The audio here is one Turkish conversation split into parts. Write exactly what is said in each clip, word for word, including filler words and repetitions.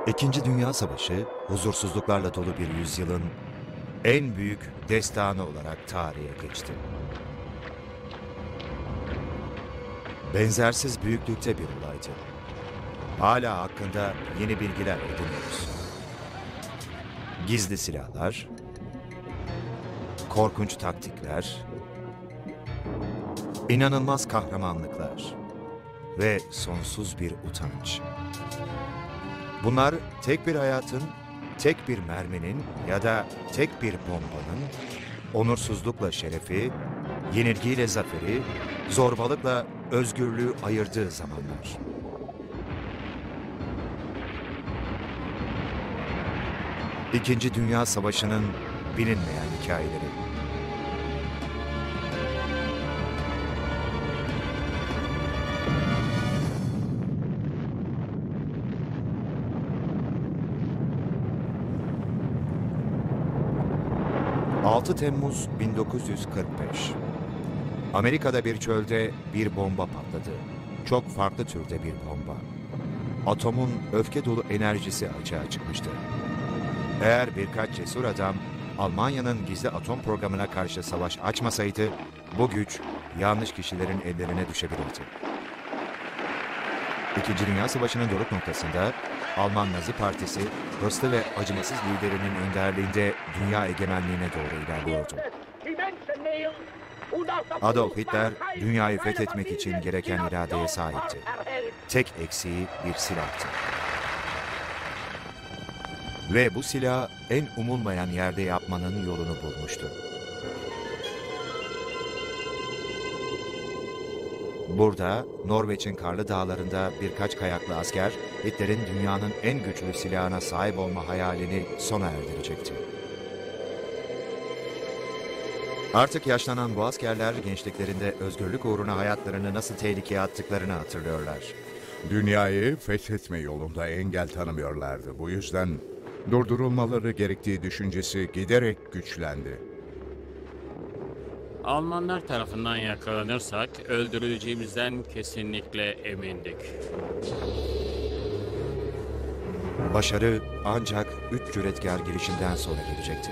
İkinci Dünya Savaşı, huzursuzluklarla dolu bir yüzyılın en büyük destanı olarak tarihe geçti. Benzersiz büyüklükte bir olaydı. Hala hakkında yeni bilgiler ediniyoruz. Gizli silahlar, korkunç taktikler, inanılmaz kahramanlıklar ve sonsuz bir utanç. Bunlar tek bir hayatın, tek bir merminin ya da tek bir bombanın onursuzlukla şerefi, yenilgiyle zaferi, zorbalıkla özgürlüğü ayırdığı zamanlar. İkinci Dünya Savaşı'nın bilinmeyen hikayeleri. altı Temmuz bin dokuz yüz kırk beş. Amerika'da bir çölde bir bomba patladı. Çok farklı türde bir bomba. Atomun öfke dolu enerjisi açığa çıkmıştı. Eğer birkaç cesur adam Almanya'nın gizli atom programına karşı savaş açmasaydı, bu güç yanlış kişilerin ellerine düşebilirdi. İkinci Dünya Savaşı'nın doruk noktasında Alman Nazi Partisi, hırslı ve acımasız liderinin önderliğinde dünya egemenliğine doğru ilerliyordu. Adolf Hitler, dünyayı fethetmek için gereken iradeye sahipti. Tek eksiği bir silahtı. Ve bu silah en umulmayan yerde yapmanın yolunu bulmuştu. Burada, Norveç'in karlı dağlarında birkaç kayaklı asker, Hitler'in dünyanın en güçlü silahına sahip olma hayalini sona erdirecekti. Artık yaşlanan bu askerler gençliklerinde özgürlük uğruna hayatlarını nasıl tehlikeye attıklarını hatırlıyorlar. Dünyayı fethetme yolunda engel tanımıyorlardı. Bu yüzden durdurulmaları gerektiği düşüncesi giderek güçlendi. Almanlar tarafından yakalanırsak öldürüleceğimizden kesinlikle emindik. Başarı ancak üç cüretkar girişimden sonra gelecekti.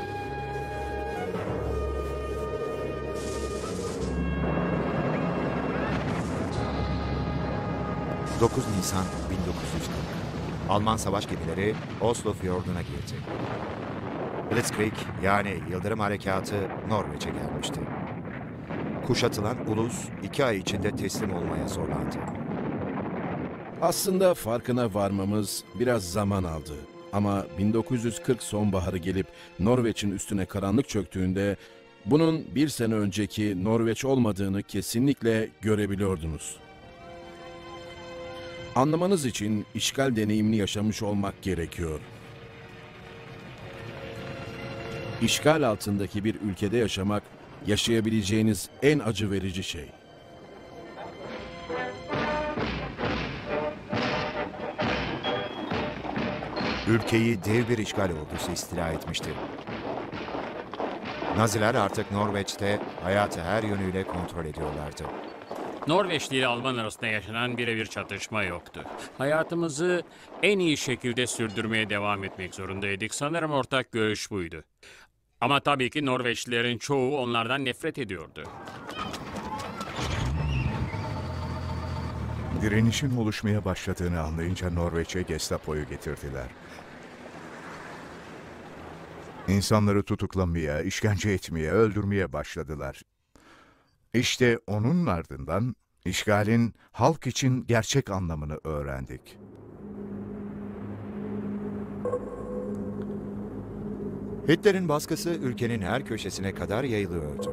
dokuz Nisan bin dokuz yüz kırk. Alman savaş gemileri Oslo Fiyordu'na girdi. Blitzkrieg yani Yıldırım Harekatı Norveç'e gelmişti. Kuşatılan ulus iki ay içinde teslim olmaya zorlandı. Aslında farkına varmamız biraz zaman aldı. Ama bin dokuz yüz kırk sonbaharı gelip Norveç'in üstüne karanlık çöktüğünde bunun bir sene önceki Norveç olmadığını kesinlikle görebiliyordunuz. Anlamanız için işgal deneyimini yaşamış olmak gerekiyor. İşgal altındaki bir ülkede yaşamak, yaşayabileceğiniz en acı verici şey. Ülkeyi dev bir işgal ordusu istila etmişti. Naziler artık Norveç'te hayatı her yönüyle kontrol ediyorlardı. Norveçli ile Alman arasında yaşanan birebir çatışma yoktu. Hayatımızı en iyi şekilde sürdürmeye devam etmek zorundaydık. Sanırım ortak görüş buydu. Ama tabii ki Norveçlilerin çoğu onlardan nefret ediyordu. Direnişin oluşmaya başladığını anlayınca Norveç'e Gestapo'yu getirdiler. İnsanları tutuklamaya, işkence etmeye, öldürmeye başladılar. İşte onun ardından işgalin halk için gerçek anlamını öğrendik. Hitler'in baskısı ülkenin her köşesine kadar yayılıyordu.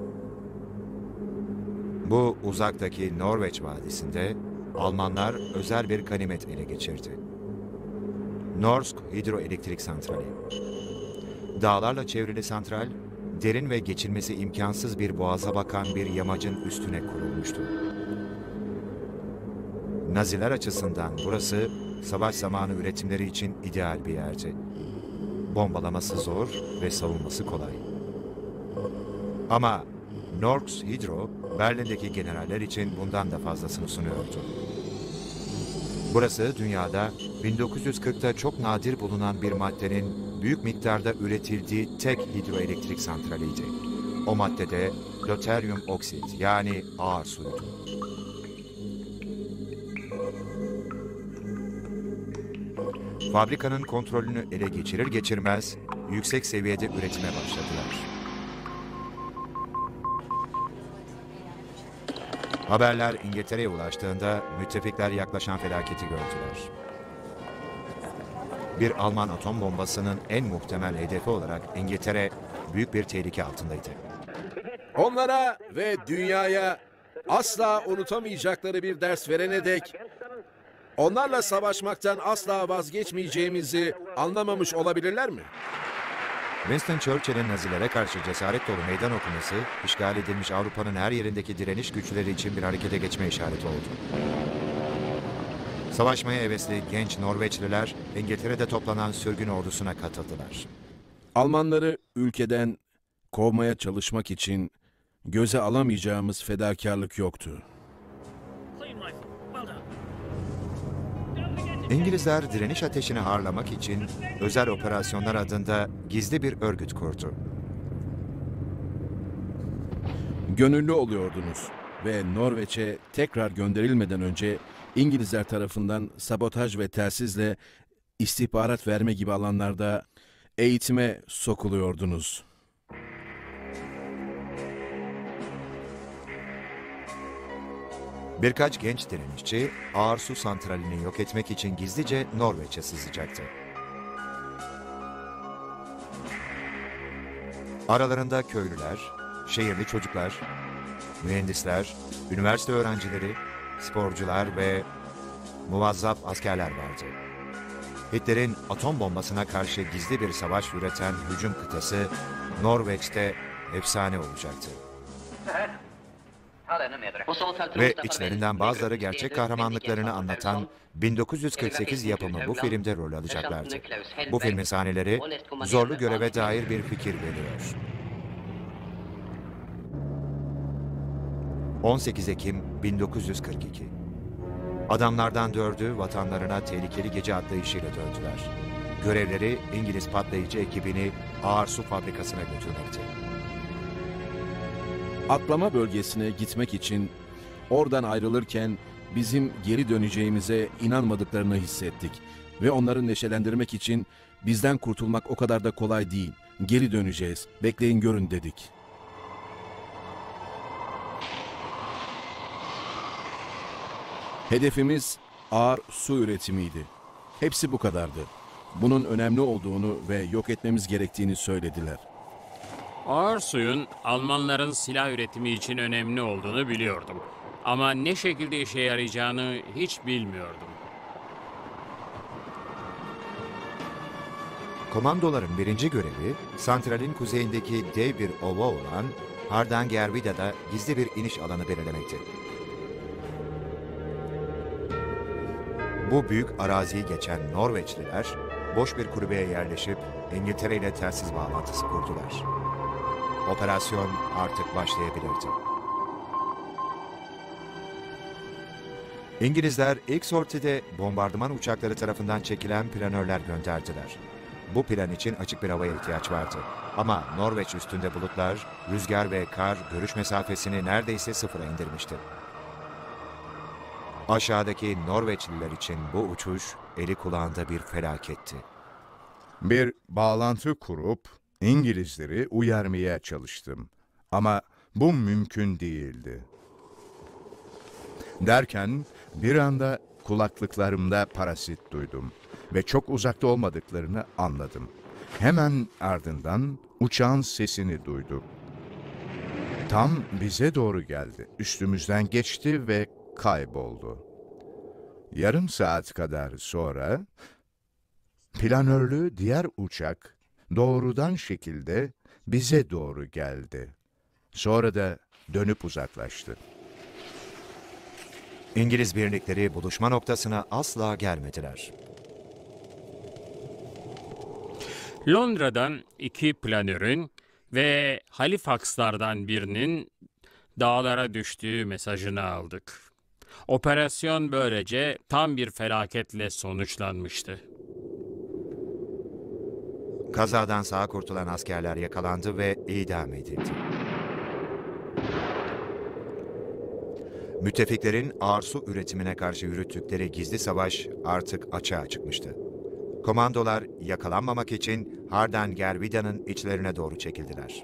Bu uzaktaki Norveç Vadisi'nde Almanlar özel bir ganimet ele geçirdi. Norsk Hidroelektrik Santrali. Dağlarla çevrili santral, derin ve geçilmesi imkansız bir boğaza bakan bir yamacın üstüne kurulmuştu. Naziler açısından burası savaş zamanı üretimleri için ideal bir yerdi. Bombalaması zor ve savunması kolay. Ama Norsk Hydro, Berlin'deki generaller için bundan da fazlasını sunuyordu. Burası dünyada bin dokuz yüz kırkta çok nadir bulunan bir maddenin büyük miktarda üretildiği tek hidroelektrik santraliydi. O maddede löteryum oksit yani ağır suydu. Fabrikanın kontrolünü ele geçirir geçirmez yüksek seviyede üretime başladılar. Haberler İngiltere'ye ulaştığında müttefikler yaklaşan felaketi gördüler. Bir Alman atom bombasının en muhtemel hedefi olarak İngiltere büyük bir tehlike altındaydı. Onlara ve dünyaya asla unutamayacakları bir ders verene dek onlarla savaşmaktan asla vazgeçmeyeceğimizi anlamamış olabilirler mi? Winston Churchill'in Nazilere karşı cesaret dolu meydan okuması, işgal edilmiş Avrupa'nın her yerindeki direniş güçleri için bir harekete geçme işareti oldu. Savaşmaya hevesli genç Norveçliler, İngiltere'de toplanan sürgün ordusuna katıldılar. Almanları ülkeden kovmaya çalışmak için göze alamayacağımız fedakarlık yoktu. İngilizler direniş ateşini harlamak için özel operasyonlar adında gizli bir örgüt kurdu. Gönüllü oluyordunuz ve Norveç'e tekrar gönderilmeden önce İngilizler tarafından sabotaj ve telsizle istihbarat verme gibi alanlarda eğitime sokuluyordunuz. Birkaç genç direnişçi ağır su santralini yok etmek için gizlice Norveç'e sızacaktı. Aralarında köylüler, şehirli çocuklar, mühendisler, üniversite öğrencileri, sporcular ve muvazzaf askerler vardı. Hitler'in atom bombasına karşı gizli bir savaş üreten hücum kıtası Norveç'te efsane olacaktı. Ve içlerinden bazıları gerçek kahramanlıklarını anlatan bin dokuz yüz kırk sekiz yapımı bu filmde rol alacaklardı. Bu filmin sahneleri zorlu göreve dair bir fikir veriyor. on sekiz Ekim bin dokuz yüz kırk iki. Adamlardan dördü vatanlarına tehlikeli gece atlayışıyla döndüler. Görevleri İngiliz patlayıcı ekibini ağır su fabrikasına götürmekti. Aklama bölgesine gitmek için oradan ayrılırken bizim geri döneceğimize inanmadıklarını hissettik. Ve onları neşelendirmek için bizden kurtulmak o kadar da kolay değil. Geri döneceğiz, bekleyin görün dedik. Hedefimiz ağır su üretimiydi. Hepsi bu kadardı. Bunun önemli olduğunu ve yok etmemiz gerektiğini söylediler. Ağır suyun Almanların silah üretimi için önemli olduğunu biliyordum. Ama ne şekilde işe yarayacağını hiç bilmiyordum. Komandoların birinci görevi, santralin kuzeyindeki dev bir ova olan Hardangervida'da gizli bir iniş alanı belirlemekti. Bu büyük araziyi geçen Norveçliler, boş bir kulübeye yerleşip İngiltere ile telsiz bağlantısı kurdular. Operasyon artık başlayabilirdi. İngilizler ilk sortide bombardıman uçakları tarafından çekilen planörler gönderdiler. Bu plan için açık bir havaya ihtiyaç vardı. Ama Norveç üstünde bulutlar, rüzgar ve kar görüş mesafesini neredeyse sıfıra indirmişti. Aşağıdaki Norveçliler için bu uçuş eli kulağında bir felaketti. Bir bağlantı kurup İngilizleri uyarmaya çalıştım. Ama bu mümkün değildi. Derken bir anda kulaklıklarımda parasit duydum ve çok uzakta olmadıklarını anladım. Hemen ardından uçağın sesini duyduk. Tam bize doğru geldi. Üstümüzden geçti ve kayboldu. Yarım saat kadar sonra planörlü diğer uçak doğrudan şekilde bize doğru geldi. Sonra da dönüp uzaklaştı. İngiliz birlikleri buluşma noktasına asla gelmediler. Londra'dan iki planörün ve Halifax'lardan birinin dağlara düştüğü mesajını aldık. Operasyon böylece tam bir felaketle sonuçlanmıştı. Kazadan sağ kurtulan askerler yakalandı ve idam edildi. Müttefiklerin ağır su üretimine karşı yürüttükleri gizli savaş artık açığa çıkmıştı. Komandolar yakalanmamak için Hardangervida'nın içlerine doğru çekildiler.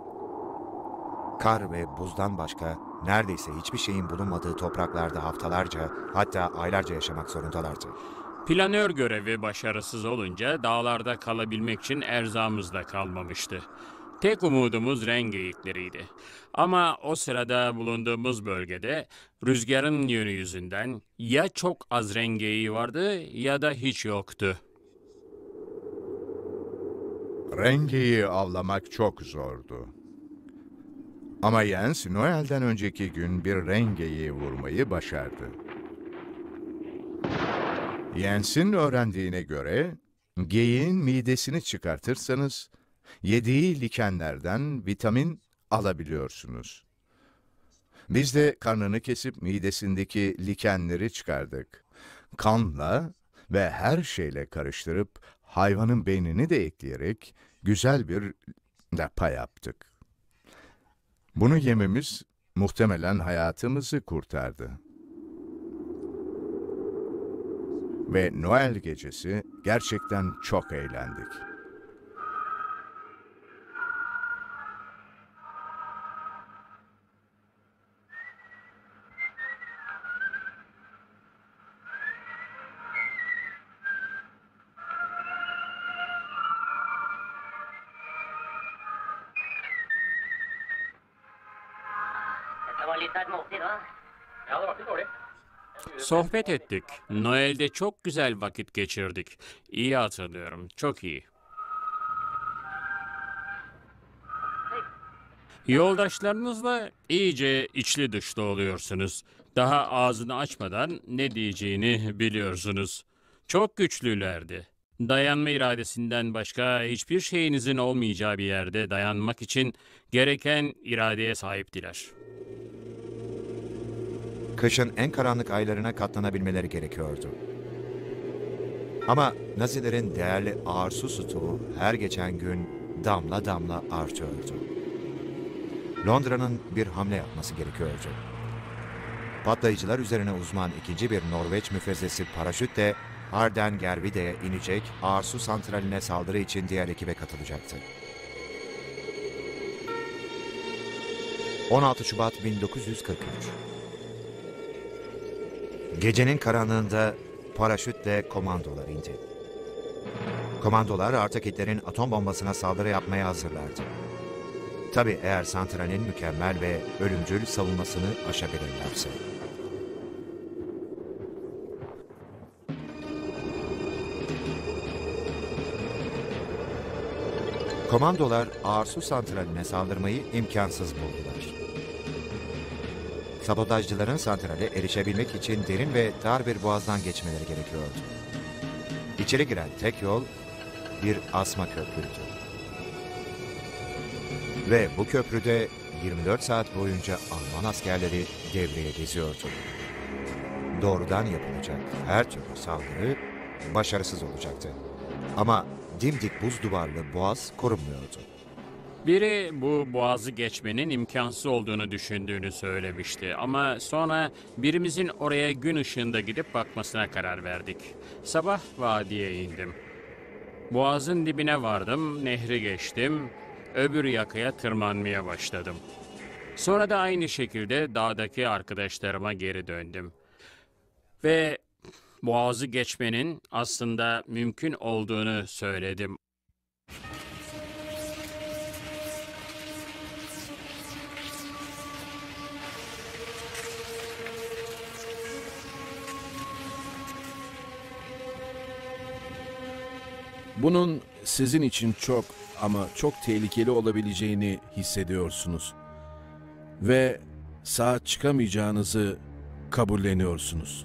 Kar ve buzdan başka neredeyse hiçbir şeyin bulunmadığı topraklarda haftalarca, hatta aylarca yaşamak zorundalardı. Planör görevi başarısız olunca dağlarda kalabilmek için erzağımız da kalmamıştı. Tek umudumuz ren geyikleriydi. Ama o sırada bulunduğumuz bölgede rüzgarın yönü yüzünden ya çok az ren geyiği vardı ya da hiç yoktu. Rengeyi avlamak çok zordu. Ama Jens, Noel'den önceki gün bir rengeyi vurmayı başardı. Jens'in öğrendiğine göre, geyiğin midesini çıkartırsanız, yediği likenlerden vitamin alabiliyorsunuz. Biz de karnını kesip midesindeki likenleri çıkardık. Kanla ve her şeyle karıştırıp hayvanın beynini de ekleyerek güzel bir lapa yaptık. Bunu yememiz muhtemelen hayatımızı kurtardı. Ve Noel gecesi gerçekten çok eğlendik. Sohbet ettik. Noel'de çok güzel vakit geçirdik. İyi hatırlıyorum, çok iyi. Yoldaşlarınızla iyice içli dışlı oluyorsunuz. Daha ağzını açmadan ne diyeceğini biliyorsunuz. Çok güçlülerdi. Dayanma iradesinden başka hiçbir şeyinizin olmayacağı bir yerde dayanmak için gereken iradeye sahiptiler. Kışın en karanlık aylarına katlanabilmeleri gerekiyordu. Ama Nazilerin değerli ağır su stoğu her geçen gün damla damla artıyordu. Londra'nın bir hamle yapması gerekiyordu. Patlayıcılar üzerine uzman ikinci bir Norveç müfrezesi paraşütle Hardangervida'ya inecek, ağır su santraline saldırı için diğer ekibe katılacaktı. on altı Şubat bin dokuz yüz kırk üç. Gecenin karanlığında paraşütle komandolar indi. Komandolar artık Hitler'in atom bombasına saldırı yapmaya hazırlardı. Tabii eğer santralin mükemmel ve ölümcül savunmasını aşabilirlerse. Komandolar ağır su santraline saldırmayı imkansız buldular. Sabotajcıların santrale erişebilmek için derin ve dar bir boğazdan geçmeleri gerekiyordu. İçeri giren tek yol bir asma köprüydü. Ve bu köprüde yirmi dört saat boyunca Alman askerleri devreye geziyordu. Doğrudan yapılacak her türlü saldırı başarısız olacaktı. Ama dimdik buz duvarlı boğaz korunmuyordu. Biri bu boğazı geçmenin imkansız olduğunu düşündüğünü söylemişti ama sonra birimizin oraya gün ışığında gidip bakmasına karar verdik. Sabah vadiye indim. Boğazın dibine vardım, nehri geçtim, öbür yakaya tırmanmaya başladım. Sonra da aynı şekilde dağdaki arkadaşlarıma geri döndüm. Ve boğazı geçmenin aslında mümkün olduğunu söyledim. Bunun sizin için çok ama çok tehlikeli olabileceğini hissediyorsunuz. Ve sağ çıkamayacağınızı kabulleniyorsunuz.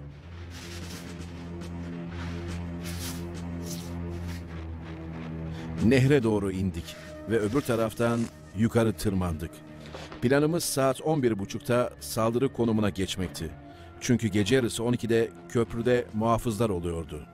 Nehre doğru indik ve öbür taraftan yukarı tırmandık. Planımız saat on bir buçukta saldırı konumuna geçmekti. Çünkü gece yarısı on ikide köprüde muhafızlar oluyordu.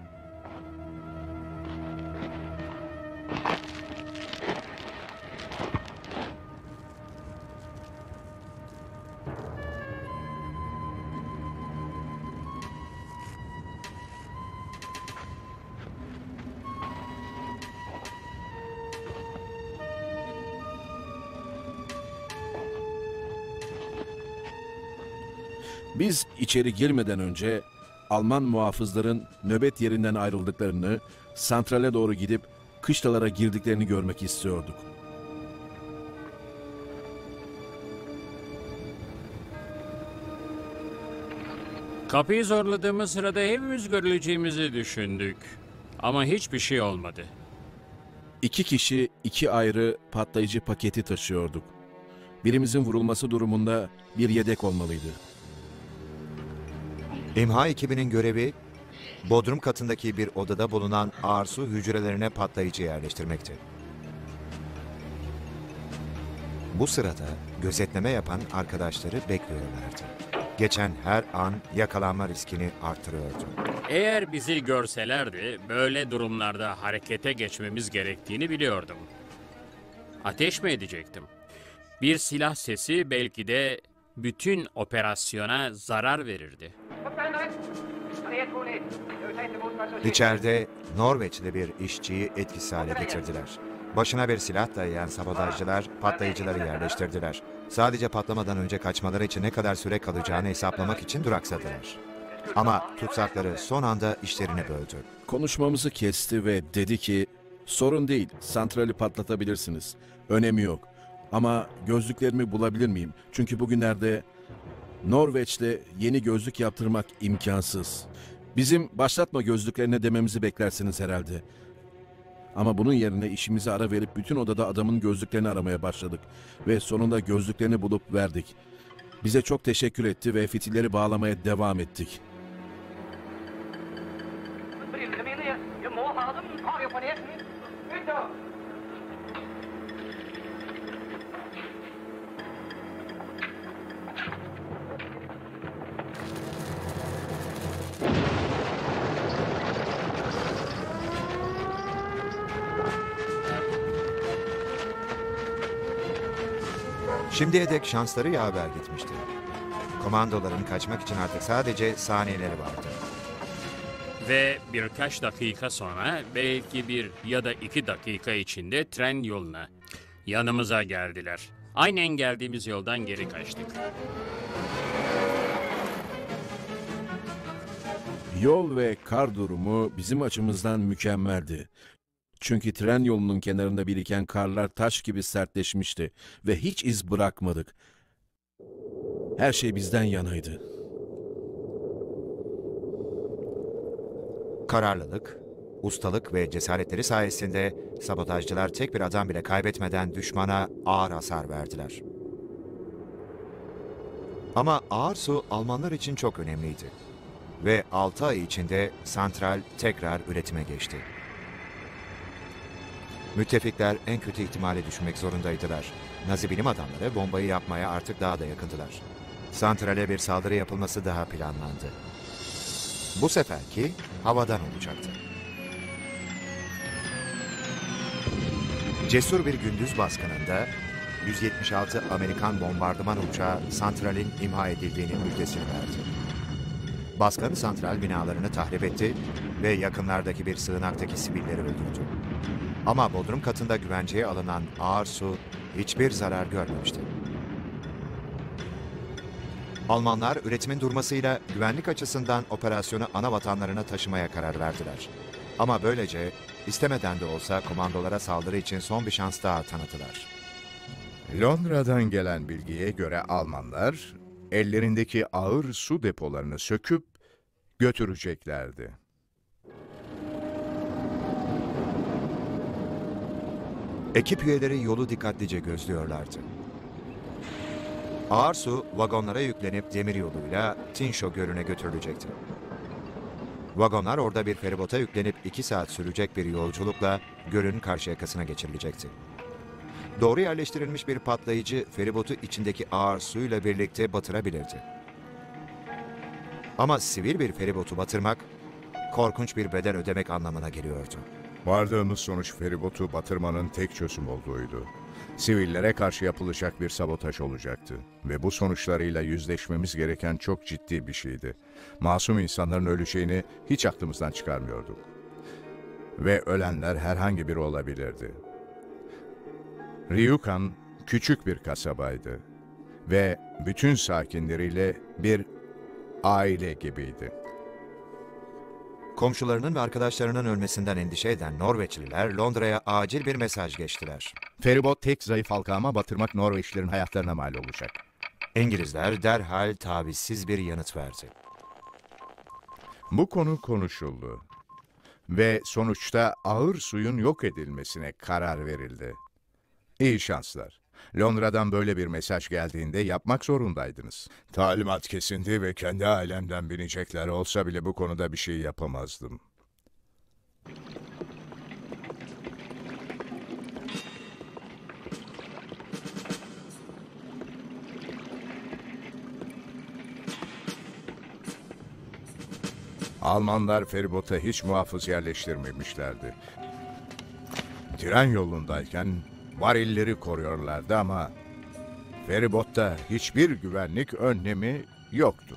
Biz içeri girmeden önce Alman muhafızların nöbet yerinden ayrıldıklarını, santrale doğru gidip kışlalara girdiklerini görmek istiyorduk. Kapıyı zorladığımız sırada hepimiz görüleceğimizi düşündük. Ama hiçbir şey olmadı. İki kişi iki ayrı patlayıcı paketi taşıyorduk. Birimizin vurulması durumunda bir yedek olmalıydı. İmha ekibinin görevi, bodrum katındaki bir odada bulunan ağır su hücrelerine patlayıcı yerleştirmekti. Bu sırada gözetleme yapan arkadaşları bekliyorlardı. Geçen her an yakalanma riskini artırıyordu. Eğer bizi görselerdi, böyle durumlarda harekete geçmemiz gerektiğini biliyordum. Ateş mi edecektim? Bir silah sesi belki de bütün operasyona zarar verirdi. İçeride Norveçli bir işçiyi etkisiz hale getirdiler. Başına bir silah dayayan sabotajcılar patlayıcıları yerleştirdiler. Sadece patlamadan önce kaçmaları için ne kadar süre kalacağını hesaplamak için duraksadılar. Ama tutsakları son anda işlerini böldü. Konuşmamızı kesti ve dedi ki, sorun değil, santrali patlatabilirsiniz. Önemi yok. Ama gözlüklerimi bulabilir miyim? Çünkü bugünlerde Norveç'te yeni gözlük yaptırmak imkansız. Bizim başlatma gözlüklerine dememizi beklersiniz herhalde. Ama bunun yerine işimize ara verip bütün odada adamın gözlüklerini aramaya başladık. Ve sonunda gözlüklerini bulup verdik. Bize çok teşekkür etti ve fitilleri bağlamaya devam ettik. Şimdiye dek şansları yaver gitmişti. Komandoların kaçmak için artık sadece saniyeleri vardı. Ve birkaç dakika sonra, belki bir ya da iki dakika içinde tren yoluna, yanımıza geldiler. Aynen geldiğimiz yoldan geri kaçtık. Yol ve kar durumu bizim açımızdan mükemmeldi. Çünkü tren yolunun kenarında biriken karlar taş gibi sertleşmişti ve hiç iz bırakmadık. Her şey bizden yanaydı. Kararlılık, ustalık ve cesaretleri sayesinde sabotajcılar tek bir adam bile kaybetmeden düşmana ağır hasar verdiler. Ama ağır su Almanlar için çok önemliydi. Ve altı ay içinde santral tekrar üretime geçti. Müttefikler en kötü ihtimali düşünmek zorundaydılar. Nazi bilim adamları bombayı yapmaya artık daha da yakındılar. Santrale bir saldırı yapılması daha planlandı. Bu seferki havadan olacaktı. Cesur bir gündüz baskınında yüz yetmiş altı Amerikan bombardıman uçağı santralin imha edildiğinin müjdesini verdi. Baskın santral binalarını tahrip etti ve yakınlardaki bir sığınaktaki sivilleri öldürdü. Ama bodrum katında güvenceye alınan ağır su hiçbir zarar görmemişti. Almanlar üretimin durmasıyla güvenlik açısından operasyonu ana vatanlarına taşımaya karar verdiler. Ama böylece istemeden de olsa komandolara saldırı için son bir şans daha tanıdılar. Londra'dan gelen bilgiye göre Almanlar ellerindeki ağır su depolarını söküp götüreceklerdi. Ekip üyeleri yolu dikkatlice gözlüyorlardı. Ağır su vagonlara yüklenip demir yoluyla Tinsho Gölü'ne götürülecekti. Vagonlar orada bir feribota yüklenip iki saat sürecek bir yolculukla gölün karşı yakasına geçirilecekti. Doğru yerleştirilmiş bir patlayıcı feribotu içindeki ağır suyla birlikte batırabilirdi. Ama sivil bir feribotu batırmak, korkunç bir bedel ödemek anlamına geliyordu. Vardığımız sonuç feribotu batırmanın tek çözüm olduğuydu. Sivillere karşı yapılacak bir sabotaj olacaktı. Ve bu sonuçlarıyla yüzleşmemiz gereken çok ciddi bir şeydi. Masum insanların öleceğini hiç aklımızdan çıkarmıyorduk. Ve ölenler herhangi biri olabilirdi. Ryukan küçük bir kasabaydı. Ve bütün sakinleriyle bir aile gibiydi. Komşularının ve arkadaşlarının ölmesinden endişe eden Norveçliler Londra'ya acil bir mesaj geçtiler. Feribot tek zayıf halka ama batırmak Norveçlilerin hayatlarına mal olacak. İngilizler derhal tavizsiz bir yanıt verdi. Bu konu konuşuldu ve sonuçta ağır suyun yok edilmesine karar verildi. İyi şanslar. Londra'dan böyle bir mesaj geldiğinde yapmak zorundaydınız. Talimat kesindi ve kendi ailemden binecekler olsa bile bu konuda bir şey yapamazdım. Almanlar feribota hiç muhafız yerleştirmemişlerdi. Tren yolundayken varilleri koruyorlardı ama feribotta hiçbir güvenlik önlemi yoktu.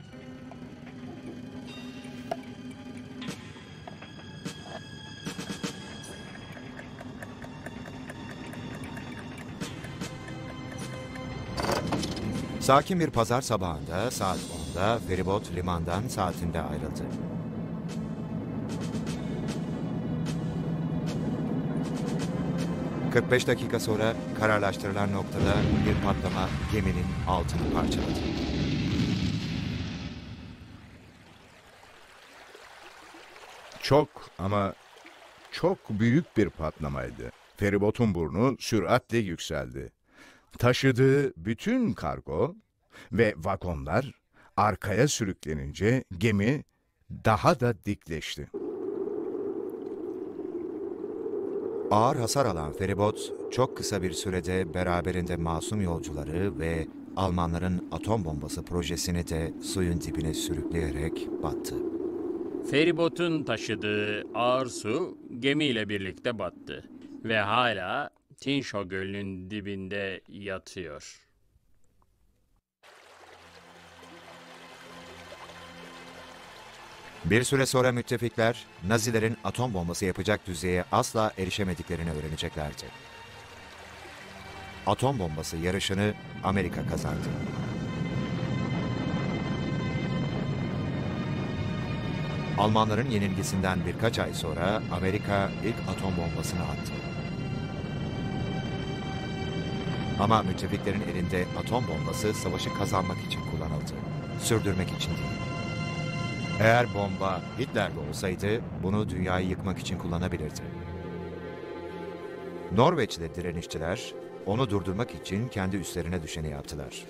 Sakin bir pazar sabahında saat onda feribot limandan saatinde ayrıldı. kırk beş dakika sonra kararlaştırılan noktada bir patlama geminin altını parçaladı. Çok ama çok büyük bir patlamaydı. Feribotun burnu süratle yükseldi. Taşıdığı bütün kargo ve vagonlar arkaya sürüklenince gemi daha da dikleşti. Ağır hasar alan feribot çok kısa bir sürede beraberinde masum yolcuları ve Almanların atom bombası projesini de suyun dibine sürükleyerek battı. Feribotun taşıdığı ağır su gemiyle birlikte battı ve hala Tinşo Gölü'nün dibinde yatıyor. Bir süre sonra müttefikler, Nazilerin atom bombası yapacak düzeye asla erişemediklerini öğreneceklerdi. Atom bombası yarışını Amerika kazandı. Almanların yenilgisinden birkaç ay sonra Amerika ilk atom bombasını attı. Ama müttefiklerin elinde atom bombası savaşı kazanmak için kullanıldı, sürdürmek için değil. Eğer bomba Hitler'de olsaydı bunu dünyayı yıkmak için kullanabilirdi. Norveç'te direnişçiler onu durdurmak için kendi üstlerine düşeni yaptılar.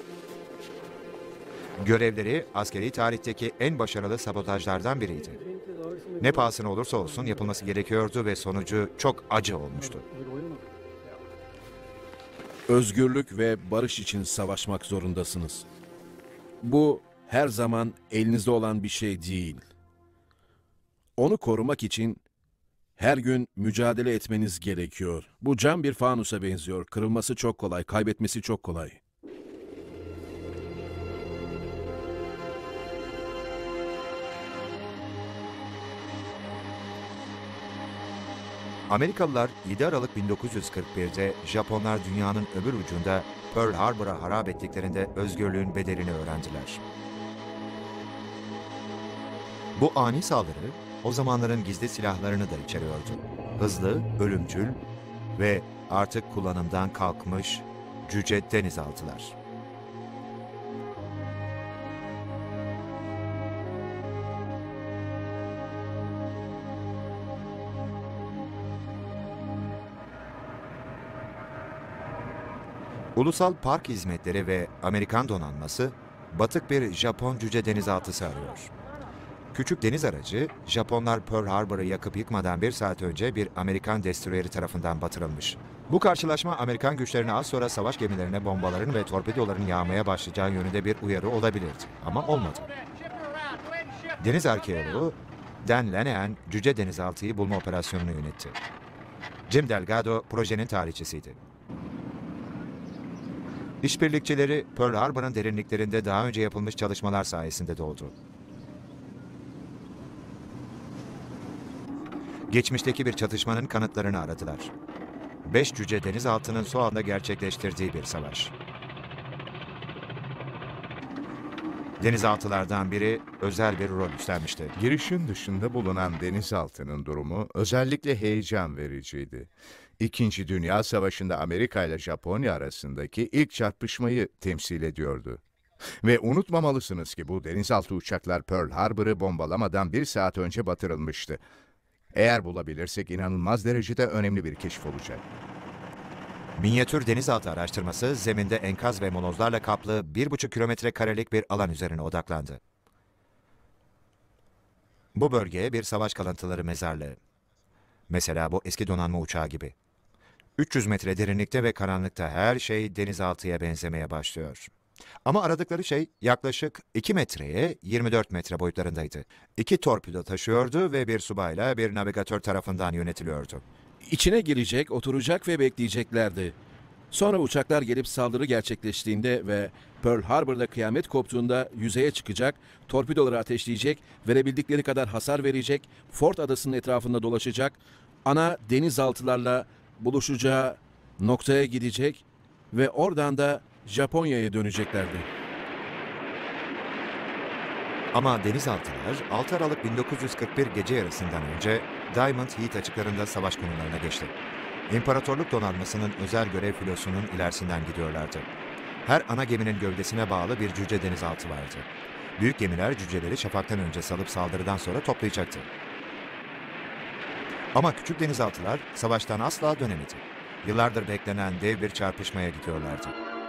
Görevleri askeri tarihteki en başarılı sabotajlardan biriydi. Ne pahasına olursa olsun yapılması gerekiyordu ve sonucu çok acı olmuştu. Özgürlük ve barış için savaşmak zorundasınız. Bu her zaman elinizde olan bir şey değil. Onu korumak için her gün mücadele etmeniz gerekiyor. Bu cam bir fanusa benziyor. Kırılması çok kolay, kaybetmesi çok kolay. Amerikalılar yedi Aralık bin dokuz yüz kırk bir'de Japonlar dünyanın öbür ucunda Pearl Harbor'a harap ettiklerinde özgürlüğün bedelini öğrendiler. Bu ani saldırı o zamanların gizli silahlarını da içeriyordu. Hızlı, ölümcül ve artık kullanımdan kalkmış cüce denizaltılar. Ulusal Park Hizmetleri ve Amerikan donanması batık bir Japon cüce denizaltısı arıyor. Küçük deniz aracı, Japonlar Pearl Harbor'ı yakıp yıkmadan bir saat önce bir Amerikan destroyeri tarafından batırılmış. Bu karşılaşma Amerikan güçlerine az sonra savaş gemilerine bombaların ve torpidoların yağmaya başlayacağı yönünde bir uyarı olabilirdi. Ama olmadı. Deniz arkeoloğu Dan Lanahan, cüce denizaltıyı bulma operasyonunu yönetti. Jim Delgado projenin tarihçisiydi. İşbirlikçileri Pearl Harbor'ın derinliklerinde daha önce yapılmış çalışmalar sayesinde doğdu. Geçmişteki bir çatışmanın kanıtlarını aradılar. Beş cüce denizaltının su altında gerçekleştirdiği bir savaş. Denizaltılardan biri özel bir rol üstlenmişti. Girişin dışında bulunan denizaltının durumu özellikle heyecan vericiydi. İkinci Dünya Savaşı'nda Amerika ile Japonya arasındaki ilk çarpışmayı temsil ediyordu. Ve unutmamalısınız ki bu denizaltı uçaklar Pearl Harbor'ı bombalamadan bir saat önce batırılmıştı. Eğer bulabilirsek inanılmaz derecede önemli bir keşif olacak. Minyatür denizaltı araştırması zeminde enkaz ve molozlarla kaplı bir buçuk kilometre karelik bir alan üzerine odaklandı. Bu bölge bir savaş kalıntıları mezarlığı. Mesela bu eski donanma uçağı gibi. üç yüz metre derinlikte ve karanlıkta her şey denizaltıya benzemeye başlıyor. Ama aradıkları şey yaklaşık iki metreye yirmi dört metre boyutlarındaydı. İki torpido taşıyordu ve bir subayla bir navigatör tarafından yönetiliyordu. İçine girecek, oturacak ve bekleyeceklerdi. Sonra uçaklar gelip saldırı gerçekleştiğinde ve Pearl Harbor'da kıyamet koptuğunda yüzeye çıkacak, torpidoları ateşleyecek, verebildikleri kadar hasar verecek, Ford Adası'nın etrafında dolaşacak, ana denizaltılarla buluşacağı noktaya gidecek ve oradan da Japonya'ya döneceklerdi. Ama denizaltılar altı Aralık bin dokuz yüz kırk bir gece yarısından önce Diamond Heat açıklarında savaş konularına geçti. İmparatorluk donanmasının özel görev filosunun ilerisinden gidiyorlardı. Her ana geminin gövdesine bağlı bir cüce denizaltı vardı. Büyük gemiler cüceleri şafaktan önce salıp saldırıdan sonra toplayacaktı. Ama küçük denizaltılar savaştan asla dönemedi. Yıllardır beklenen dev bir çarpışmaya gidiyorlardı.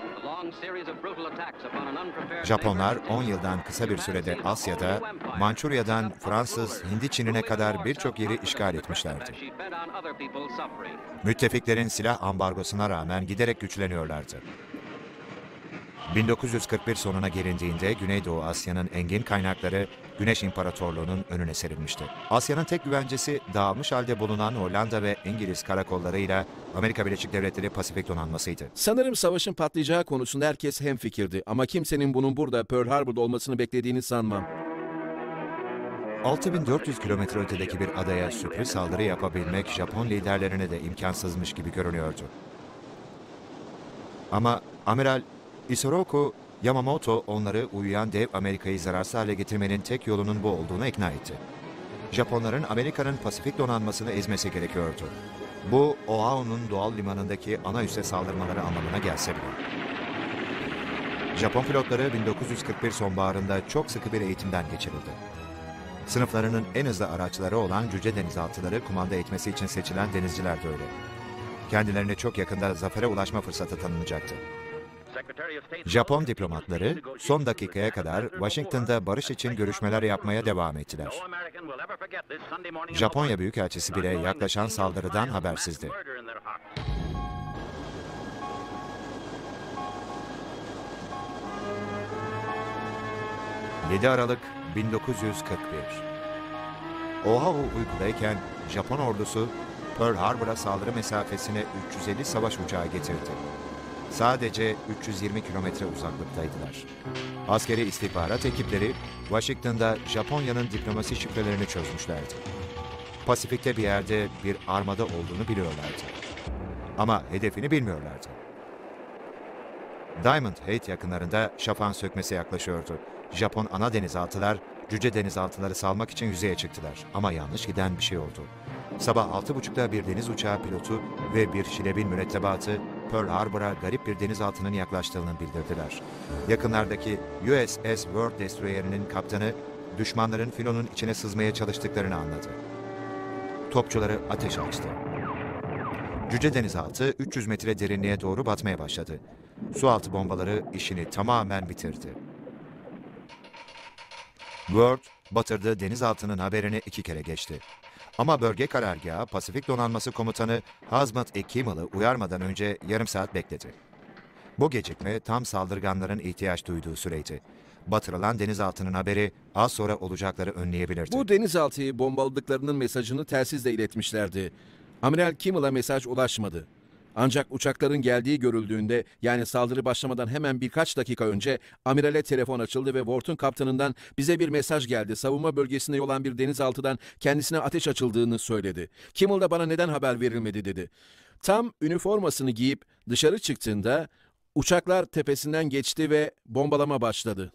Japonlar on yıldan kısa bir sürede Asya'da, Mançurya'dan Fransız, Hindi Çin'ine kadar birçok yeri işgal etmişlerdi. Müttefiklerin silah ambargosuna rağmen giderek güçleniyorlardı. bin dokuz yüz kırk bir sonuna gelindiğinde Güneydoğu Asya'nın engin kaynakları Güneş İmparatorluğu'nun önüne serilmişti. Asya'nın tek güvencesi dağılmış halde bulunan Hollanda ve İngiliz karakollarıyla Amerika Birleşik Devletleri Pasifik Donanması'ydı. Sanırım savaşın patlayacağı konusunda herkes hemfikirdi ama kimsenin bunun burada Pearl Harbor'da olmasını beklediğini sanmam. altı bin dört yüz kilometre ötedeki bir adaya sürpriz saldırı yapabilmek Japon liderlerine de imkansızmış gibi görünüyordu. Ama Amiral Isoroku Yamamoto onları uyuyan dev Amerika'yı zararsız hale getirmenin tek yolunun bu olduğuna ikna etti. Japonların Amerika'nın Pasifik donanmasını ezmesi gerekiyordu. Bu, Oahu'nun doğal limanındaki ana üsse saldırmaları anlamına gelse bile. Japon pilotları bin dokuz yüz kırk bir sonbaharında çok sıkı bir eğitimden geçirildi. Sınıflarının en hızlı araçları olan cüce denizaltıları kumanda etmesi için seçilen denizciler de öyle. Kendilerine çok yakında zafere ulaşma fırsatı tanınacaktı. Japon diplomatları son dakikaya kadar Washington'da barış için görüşmeler yapmaya devam ettiler. Japonya Büyükelçisi bile yaklaşan saldırıdan habersizdi. yedi Aralık bin dokuz yüz kırk bir. Oahu uykudayken Japon ordusu Pearl Harbor'a saldırı mesafesine üç yüz elli savaş uçağı getirdi. Sadece üç yüz yirmi kilometre uzaklıktaydılar. Askeri istihbarat ekipleri Washington'da Japonya'nın diplomasi şifrelerini çözmüşlerdi. Pasifik'te bir yerde bir armada olduğunu biliyorlardı. Ama hedefini bilmiyorlardı. Diamond Head yakınlarında şafağın sökmesi yaklaşıyordu. Japon ana denizaltılar, cüce denizaltıları salmak için yüzeye çıktılar. Ama yanlış giden bir şey oldu. Sabah altı buçukta bir deniz uçağı pilotu ve bir şilebin mürettebatı Pearl Harbor'a garip bir denizaltının yaklaştığını bildirdiler. Yakınlardaki U S S World Destroyer'inin kaptanı düşmanların filonun içine sızmaya çalıştıklarını anladı. Topçuları ateş açtı. Cüce denizaltı üç yüz metre derinliğe doğru batmaya başladı. Sualtı bombaları işini tamamen bitirdi. World, batırdığı denizaltının haberini iki kere geçti. Ama bölge karargahı Pasifik Donanması Komutanı Hazmat E. Kimmel'ı uyarmadan önce yarım saat bekledi. Bu gecikme tam saldırganların ihtiyaç duyduğu süreydi. batırılan denizaltının haberi az sonra olacakları önleyebilirdi. Bu denizaltıyı bombaladıklarının mesajını telsizle iletmişlerdi. Amiral Kimmel'a mesaj ulaşmadı. Ancak uçakların geldiği görüldüğünde, yani saldırı başlamadan hemen birkaç dakika önce amirale telefon açıldı ve Wort'un kaptanından bize bir mesaj geldi. Savunma bölgesine yol alan bir denizaltıdan kendisine ateş açıldığını söyledi. Kimmel da bana neden haber verilmedi dedi. Tam üniformasını giyip dışarı çıktığında uçaklar tepesinden geçti ve bombalama başladı.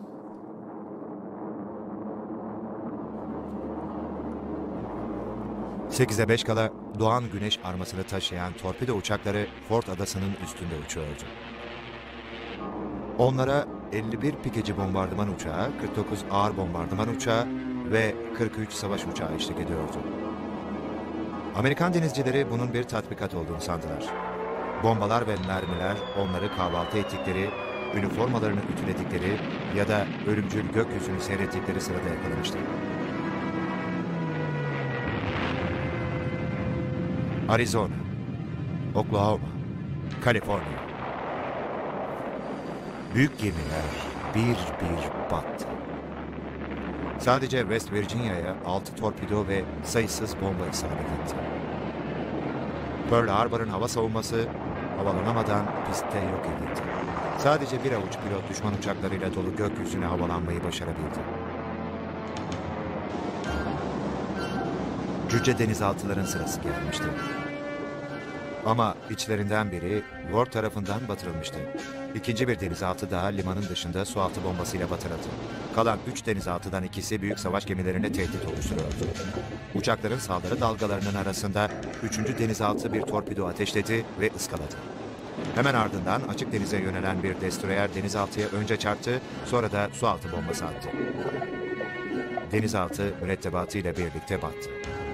sekize beş kala doğan güneş armasını taşıyan torpido uçakları Fort Adası'nın üstünde uçuyordu. Onlara elli bir pikeci bombardıman uçağı, kırk dokuz ağır bombardıman uçağı ve kırk üç savaş uçağı eşlik ediyordu. Amerikan denizcileri bunun bir tatbikat olduğunu sandılar. Bombalar ve mermiler onları kahvaltı ettikleri, üniformalarını ütüledikleri ya da ölümcül gökyüzünü seyrettikleri sırada yakalamıştı. Arizona, Oklahoma, Kaliforniya. Büyük gemiler bir bir battı. Sadece West Virginia'ya altı torpido ve sayısız bomba isabet etti. Pearl Harbor'ın hava savunması havalanamadan pistte yok edildi. Sadece bir avuç pilot düşman uçaklarıyla dolu gökyüzüne havalanmayı başarabildi. Cüce denizaltıların sırası gelmişti. Ama içlerinden biri Ward tarafından batırılmıştı. İkinci bir denizaltı daha limanın dışında sualtı bombasıyla batırıldı. Kalan üç denizaltıdan ikisi büyük savaş gemilerine tehdit oluşturuyordu. Uçakların saldırı dalgalarının arasında üçüncü denizaltı bir torpido ateşledi ve ıskaladı. Hemen ardından açık denize yönelen bir destroyer denizaltıya önce çarptı, sonra da sualtı bombası attı. Denizaltı mürettebatıyla birlikte battı.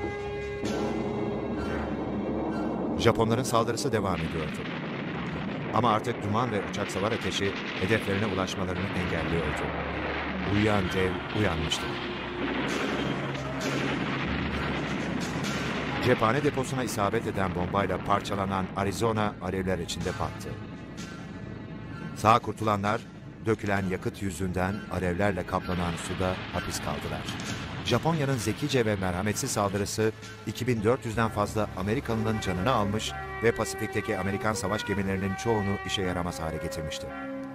Japonların saldırısı devam ediyordu. Ama artık duman ve uçak savar ateşi hedeflerine ulaşmalarını engelliyordu. Uyuyan dev uyanmıştı. Cephane deposuna isabet eden bombayla parçalanan Arizona alevler içinde battı. Sağ kurtulanlar dökülen yakıt yüzünden alevlerle kaplanan suda hapis kaldılar. Japonya'nın zekice ve merhametsiz saldırısı iki bin dört yüzden fazla Amerikalı'nın canını almış ve Pasifik'teki Amerikan savaş gemilerinin çoğunu işe yaramaz hale getirmişti.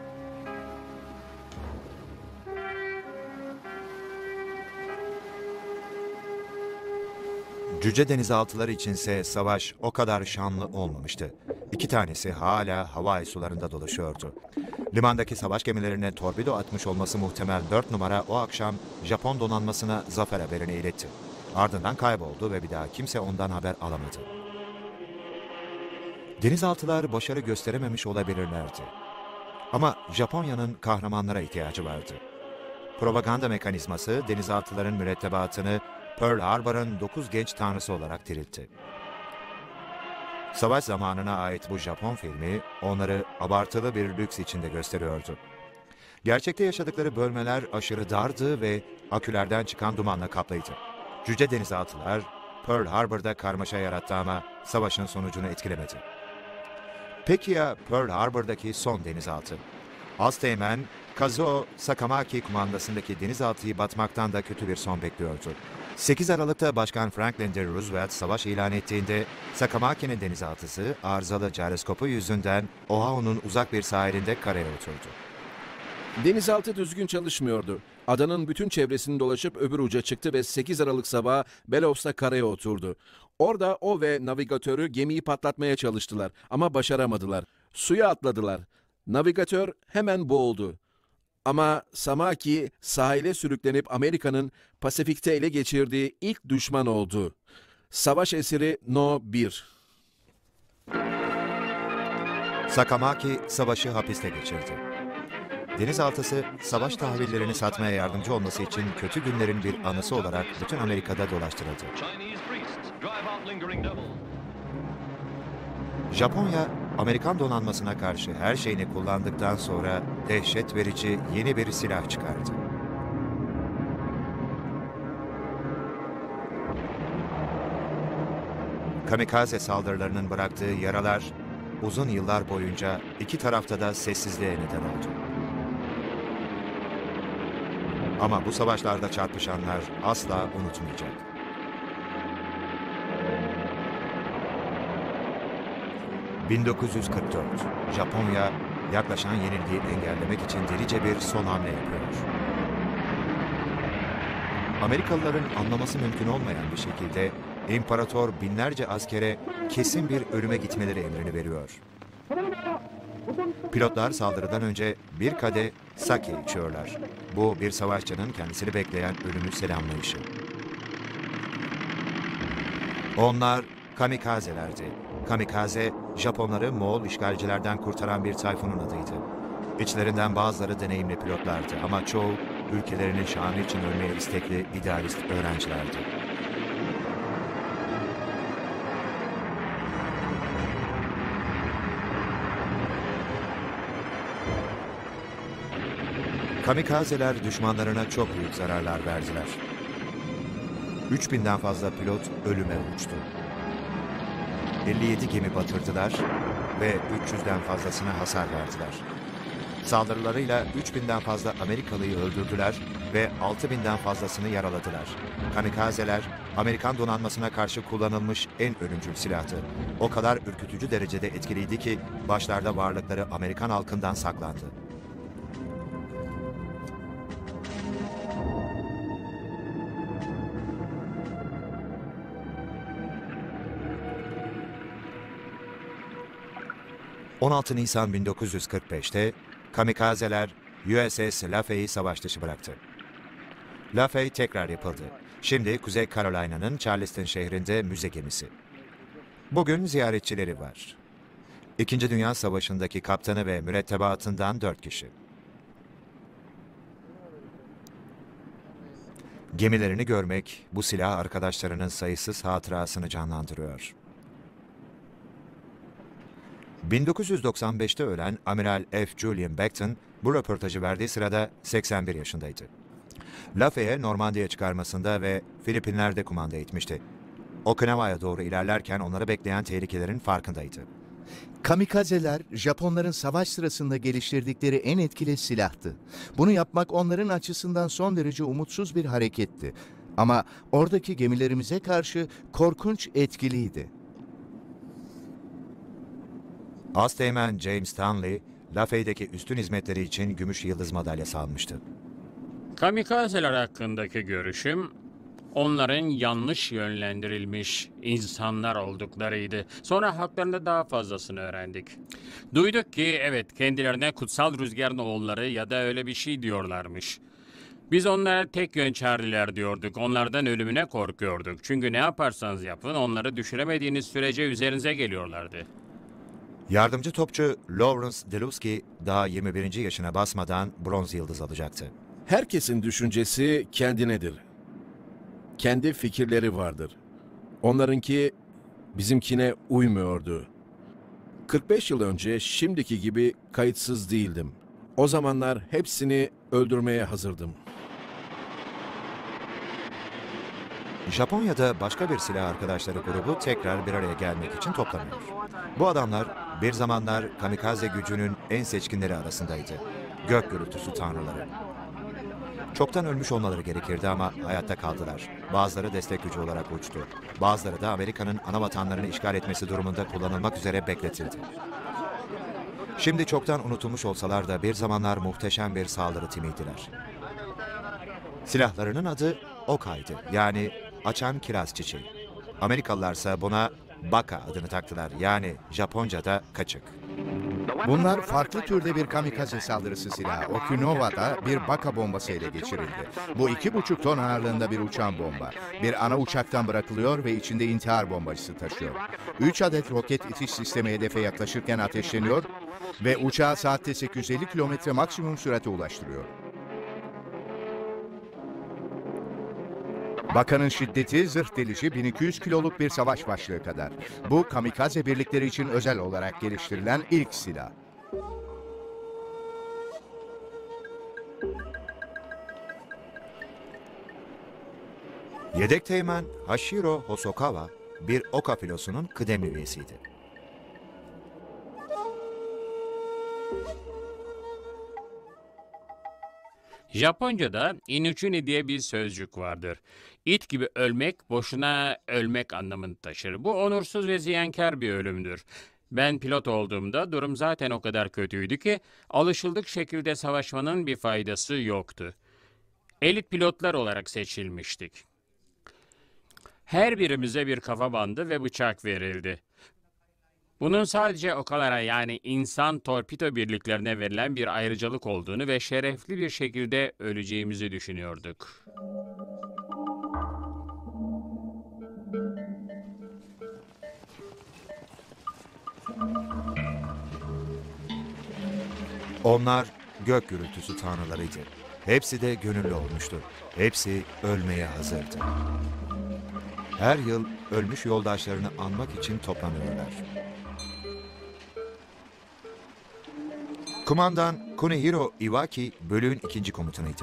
Cüce denizaltıları içinse savaş o kadar şanlı olmamıştı. İki tanesi hala Hawaii sularında dolaşıyordu. Limandaki savaş gemilerine torpido atmış olması muhtemel dört numara o akşam Japon donanmasına zafer haberini iletti. Ardından kayboldu ve bir daha kimse ondan haber alamadı. Denizaltılar başarı gösterememiş olabilirlerdi. Ama Japonya'nın kahramanlara ihtiyacı vardı. Propaganda mekanizması denizaltıların mürettebatını Pearl Harbor'ın dokuz genç tanrısı olarak diriltti. Savaş zamanına ait bu Japon filmi onları abartılı bir lüks içinde gösteriyordu. Gerçekte yaşadıkları bölmeler aşırı dardı ve akülerden çıkan dumanla kaplıydı. Cüce denizaltılar Pearl Harbor'da karmaşa yarattı ama savaşın sonucunu etkilemedi. Peki ya Pearl Harbor'daki son denizaltı? Asteğmen Kazuo Sakamaki kumandasındaki denizaltıyı batmaktan da kötü bir son bekliyordu. sekiz Aralık'ta Başkan Franklin D. Roosevelt savaş ilan ettiğinde Sakamaki'nin denizaltısı arızalı jiroskopu yüzünden Oahu'nun uzak bir sahilinde karaya oturdu. Denizaltı düzgün çalışmıyordu. Adanın bütün çevresini dolaşıp öbür uca çıktı ve sekiz Aralık sabahı Bellows karaya oturdu. Orada o ve navigatörü gemiyi patlatmaya çalıştılar ama başaramadılar. Suya atladılar. Navigatör hemen boğuldu. Ama Samaki sahile sürüklenip Amerika'nın Pasifik'te ele geçirdiği ilk düşman oldu. Savaş esiri No bir. Sakamaki savaşı hapiste geçirdi. Denizaltısı savaş tahvillerini satmaya yardımcı olması için kötü günlerin bir anısı olarak bütün Amerika'da dolaştırıldı. Japonya, Amerikan donanmasına karşı her şeyini kullandıktan sonra dehşet verici yeni bir silah çıkardı. Kamikaze saldırılarının bıraktığı yaralar uzun yıllar boyunca iki tarafta da sessizliğe neden oldu. Ama bu savaşlarda çarpışanlar asla unutmayacak. bin dokuz yüz kırk dört. Japonya yaklaşan yenilgiyi engellemek için delice bir son hamle yapıyor. Amerikalıların anlaması mümkün olmayan bir şekilde İmparator binlerce askere kesin bir ölüme gitmeleri emrini veriyor. Pilotlar saldırıdan önce bir kadeh sake içiyorlar. Bu bir savaşçının kendisini bekleyen ölümü selamlayışı. Onlar kamikazelerdi. Kamikaze, Japonları Moğol işgalcilerden kurtaran bir tayfunun adıydı. İçlerinden bazıları deneyimli pilotlardı ama çoğu ülkelerinin şanı için ölmeye istekli idealist öğrencilerdi. Kamikazeler düşmanlarına çok büyük zararlar verdiler. üç binden fazla pilot ölüme uçtu. elli yedi gemi batırdılar ve üç yüzden fazlasına hasar verdiler. Saldırılarıyla üç binden fazla Amerikalıyı öldürdüler ve altı binden fazlasını yaraladılar. Kamikazeler, Amerikan donanmasına karşı kullanılmış en ölümcül silahtı. O kadar ürkütücü derecede etkiliydi ki başlarda varlıkları Amerikan halkından saklandı. on altı Nisan bin dokuz yüz kırk beş'te kamikazeler U S S Laffey'i savaş dışı bıraktı. Laffey tekrar yapıldı. Şimdi Kuzey Carolina'nın Charleston şehrinde müze gemisi. Bugün ziyaretçileri var. İkinci Dünya Savaşı'ndaki kaptanı ve mürettebatından dört kişi. Gemilerini görmek bu silah arkadaşlarının sayısız hatırasını canlandırıyor. bin dokuz yüz doksan beş'te ölen Amiral F. Julian Beckton bu röportajı verdiği sırada seksen bir yaşındaydı. Laffey'e Normandiya'ya çıkarmasında ve Filipinler'de kumanda etmişti. Okinawa'ya doğru ilerlerken onları bekleyen tehlikelerin farkındaydı. Kamikazeler, Japonların savaş sırasında geliştirdikleri en etkili silahtı. Bunu yapmak onların açısından son derece umutsuz bir hareketti. Ama oradaki gemilerimize karşı korkunç etkiliydi. Asteğmen James Stanley, Laffey'deki üstün hizmetleri için Gümüş Yıldız Madalyası almıştı. Kamikazeler hakkındaki görüşüm, onların yanlış yönlendirilmiş insanlar olduklarıydı. Sonra haklarında daha fazlasını öğrendik. Duyduk ki evet, kendilerine kutsal rüzgarın oğulları ya da öyle bir şey diyorlarmış. Biz onlara tek yön çağrılar diyorduk. Onlardan ölümüne korkuyorduk. Çünkü ne yaparsanız yapın onları düşüremediğiniz sürece üzerinize geliyorlardı. Yardımcı topçu Lawrence Deluski daha yirmi birinci yaşına basmadan bronz yıldız alacaktı. Herkesin düşüncesi kendinedir. Kendi fikirleri vardır. Onlarınki bizimkine uymuyordu. kırk beş yıl önce şimdiki gibi kayıtsız değildim. O zamanlar hepsini öldürmeye hazırdım. Japonya'da başka bir silah arkadaşları grubu tekrar bir araya gelmek için toplanıyor. Bu adamlar bir zamanlar kamikaze gücünün en seçkinleri arasındaydı. Gök gürültüsü tanrıları. Çoktan ölmüş olmaları gerekirdi ama hayatta kaldılar. Bazıları destek gücü olarak uçtu. Bazıları da Amerika'nın ana vatanlarını işgal etmesi durumunda kullanılmak üzere bekletildi. Şimdi çoktan unutulmuş olsalar da bir zamanlar muhteşem bir saldırı timiydiler. Silahlarının adı Oka'ydı, yani açan kiraz çiçeği. Amerikalılarsa buna Baka adını taktılar, yani Japonca'da kaçık. Bunlar farklı türde bir kamikaze saldırısı silahı. Okinawa'da bir Baka bombası ele geçirildi. Bu iki buçuk ton ağırlığında bir uçan bomba. Bir ana uçaktan bırakılıyor ve içinde intihar bombası taşıyor. Üç adet roket itiş sistemi hedefe yaklaşırken ateşleniyor ve uçağı saatte sekiz yüz elli kilometre maksimum sürate ulaştırıyor. Baka'nın şiddeti zırh delici bin iki yüz kiloluk bir savaş başlığı kadar. Bu kamikaze birlikleri için özel olarak geliştirilen ilk silah. Yedek teğmen Hashiro Hosokawa bir Oka filosunun kıdemli üyesiydi. Japonca'da inuchini diye bir sözcük vardır. İt gibi ölmek, boşuna ölmek anlamını taşır. Bu onursuz ve ziyankar bir ölümdür. Ben pilot olduğumda durum zaten o kadar kötüydü ki alışıldık şekilde savaşmanın bir faydası yoktu. Elit pilotlar olarak seçilmiştik. Her birimize bir kafa bandı ve bıçak verildi. Bunun sadece okalara yani insan torpido birliklerine verilen bir ayrıcalık olduğunu ve şerefli bir şekilde öleceğimizi düşünüyorduk. Onlar gök gürültüsü tanrılarıydı. Hepsi de gönüllü olmuştu. Hepsi ölmeye hazırdı. Her yıl ölmüş yoldaşlarını anmak için toplanıyorlar. Kumandan Kunihiro Iwaki bölüğün ikinci komutanıydı.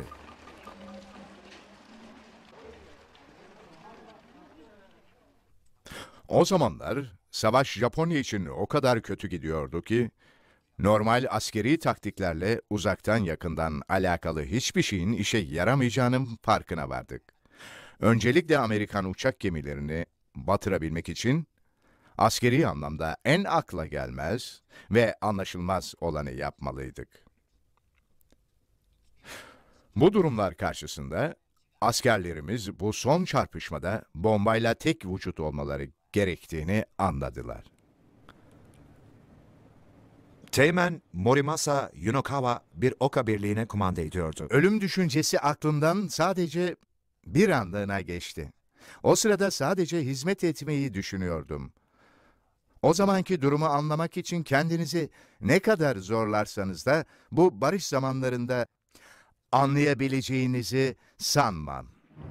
O zamanlar savaş Japonya için o kadar kötü gidiyordu ki, normal askeri taktiklerle uzaktan yakından alakalı hiçbir şeyin işe yaramayacağının farkına vardık. Öncelikle Amerikan uçak gemilerini batırabilmek için askeri anlamda en akla gelmez ve anlaşılmaz olanı yapmalıydık. Bu durumlar karşısında askerlerimiz bu son çarpışmada bombayla tek vücut olmaları gerektiğini anladılar. Teğmen Morimasa Yunokawa bir Oka birliğine kumanda ediyordu. Ölüm düşüncesi aklından sadece bir anlığına geçti. O sırada sadece hizmet etmeyi düşünüyordum. O zamanki durumu anlamak için kendinizi ne kadar zorlarsanız da bu barış zamanlarında anlayabileceğinizi sanmam.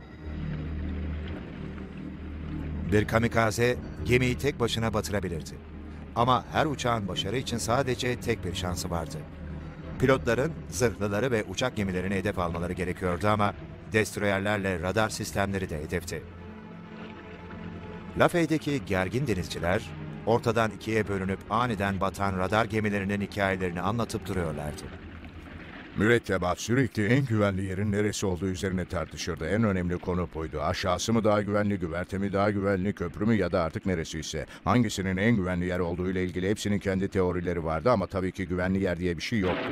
Bir kamikaze gemiyi tek başına batırabilirdi. Ama her uçağın başarı için sadece tek bir şansı vardı. Pilotların zırhlıları ve uçak gemilerini hedef almaları gerekiyordu ama destroyerlerle radar sistemleri de hedefti. Lafay'deki gergin denizciler ortadan ikiye bölünüp aniden batan radar gemilerinin hikayelerini anlatıp duruyorlardı. Mürettebat sürekli en güvenli yerin neresi olduğu üzerine tartışırdı. En önemli konu buydu. Aşağısı mı daha güvenli, güverte mi daha güvenli, köprü mü ya da artık neresiyse. Hangisinin en güvenli yer olduğu ile ilgili hepsinin kendi teorileri vardı ama tabii ki güvenli yer diye bir şey yoktu.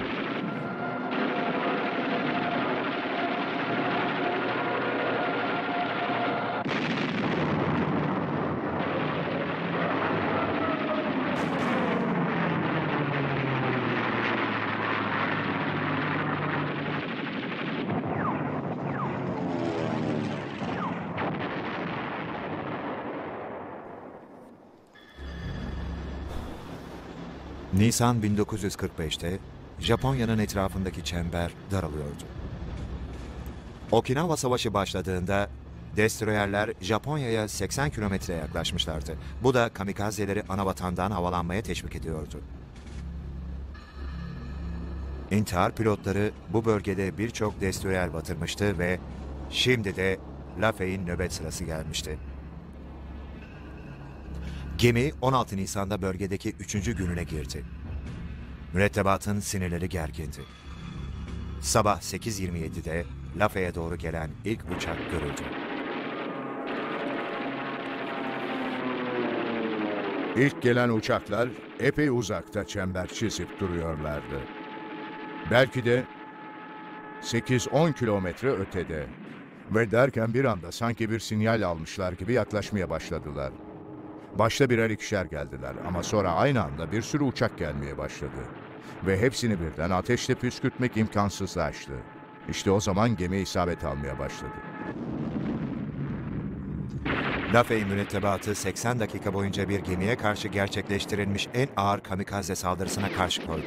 Nisan bin dokuz yüz kırk beşte Japonya'nın etrafındaki çember daralıyordu. Okinawa Savaşı başladığında destroyerler Japonya'ya seksen kilometre yaklaşmışlardı. Bu da kamikazeleri anavatandan havalanmaya teşvik ediyordu. İntihar pilotları bu bölgede birçok destroyer batırmıştı ve şimdi de Lafay'in nöbet sırası gelmişti. Gemi on altı Nisan'da bölgedeki üçüncü gününe girdi. Mürettebatın sinirleri gergindi. Sabah sekiz yirmi yedi'de Lafay'a doğru gelen ilk uçak görüldü. İlk gelen uçaklar epey uzakta çember çizip duruyorlardı. Belki de sekiz on kilometre ötede. Ve derken bir anda sanki bir sinyal almışlar gibi yaklaşmaya başladılar. Başta birer ikişer geldiler ama sonra aynı anda bir sürü uçak gelmeye başladı. Ve hepsini birden ateşle püskürtmek imkansızlaştı. İşte o zaman gemi isabet almaya başladı. Lafay mürettebatı seksen dakika boyunca bir gemiye karşı gerçekleştirilmiş en ağır kamikaze saldırısına karşı koydu.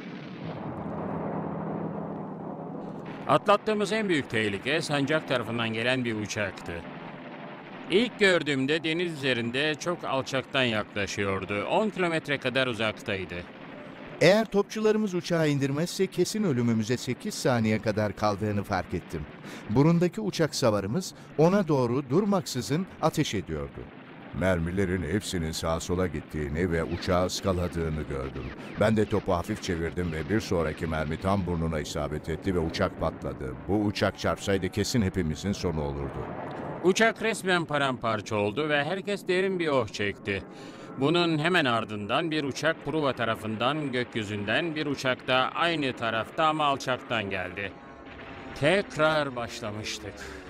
Atlattığımız en büyük tehlike sancak tarafından gelen bir uçaktı. İlk gördüğümde deniz üzerinde çok alçaktan yaklaşıyordu. on kilometre kadar uzaktaydı. Eğer topçularımız uçağı indirmezse kesin ölümümüze sekiz saniye kadar kaldığını fark ettim. Burundaki uçak savarımız ona doğru durmaksızın ateş ediyordu. Mermilerin hepsinin sağa sola gittiğini ve uçağı ıskaladığını gördüm. Ben de topu hafif çevirdim ve bir sonraki mermi tam burnuna isabet etti ve uçak patladı. Bu uçak çarpsaydı kesin hepimizin sonu olurdu. Uçak resmen paramparça oldu ve herkes derin bir oh çekti. Bunun hemen ardından bir uçak Pruva tarafından gökyüzünden, bir uçak da aynı tarafta ama alçaktan geldi. Tekrar başlamıştık.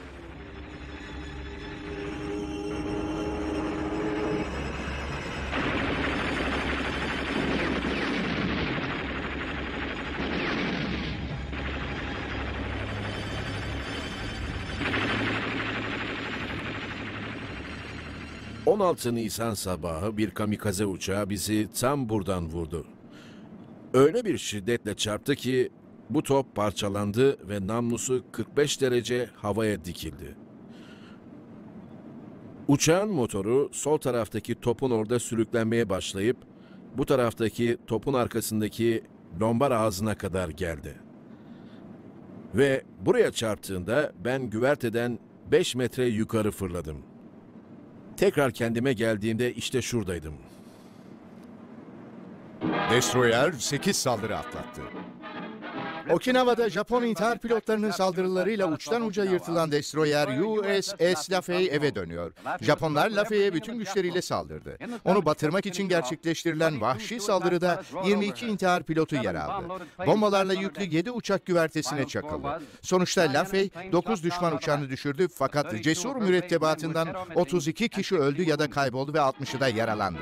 on altı Nisan sabahı bir kamikaze uçağı bizi tam buradan vurdu. Öyle bir şiddetle çarptı ki bu top parçalandı ve namlusu kırk beş derece havaya dikildi. Uçağın motoru sol taraftaki topun orada sürüklenmeye başlayıp bu taraftaki topun arkasındaki lombar ağzına kadar geldi. Ve buraya çarptığında ben güverteden beş metre yukarı fırladım. Tekrar kendime geldiğimde işte şuradaydım. Destroyer sekiz saldırı atlattı. Okinawa'da Japon intihar pilotlarının saldırılarıyla uçtan uca yırtılan Destroyer U S S Lafay eve dönüyor. Japonlar Lafay'e bütün güçleriyle saldırdı. Onu batırmak için gerçekleştirilen vahşi saldırıda yirmi iki intihar pilotu yer aldı. Bombalarla yüklü yedi uçak güvertesine çakıldı. Sonuçta Lafay dokuz düşman uçağını düşürdü fakat cesur mürettebatından otuz iki kişi öldü ya da kayboldu ve altmışı da yaralandı.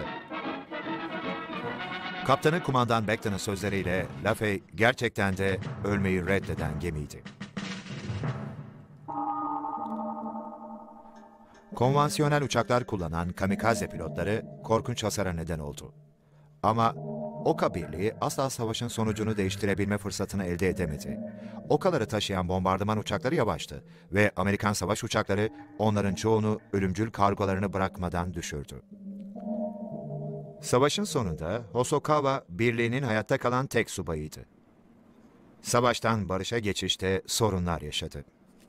Kaptanı kumandan Beckton'ın sözleriyle Lafay gerçekten de ölmeyi reddeden gemiydi. Konvansiyonel uçaklar kullanan kamikaze pilotları korkunç hasara neden oldu. Ama Oka Birliği asla savaşın sonucunu değiştirebilme fırsatını elde edemedi. Okaları taşıyan bombardıman uçakları yavaştı ve Amerikan savaş uçakları onların çoğunu ölümcül kargolarını bırakmadan düşürdü. Savaşın sonunda Hosokawa birliğinin hayatta kalan tek subayıydı. Savaştan barışa geçişte sorunlar yaşadı.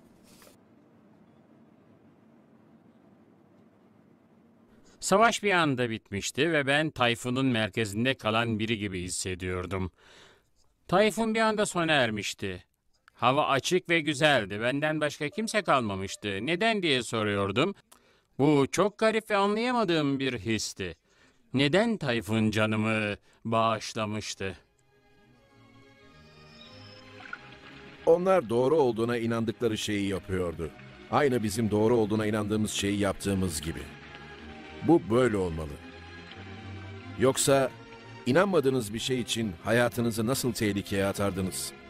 Savaş bir anda bitmişti ve ben Tayfun'un merkezinde kalan biri gibi hissediyordum. Tayfun bir anda sona ermişti. Hava açık ve güzeldi. Benden başka kimse kalmamıştı. Neden diye soruyordum. Bu çok garip ve anlayamadığım bir histi. Neden Tayfun canımı bağışlamıştı? Onlar doğru olduğuna inandıkları şeyi yapıyordu. Aynı bizim doğru olduğuna inandığımız şeyi yaptığımız gibi. Bu böyle olmalı. Yoksa inanmadığınız bir şey için hayatınızı nasıl tehlikeye atardınız?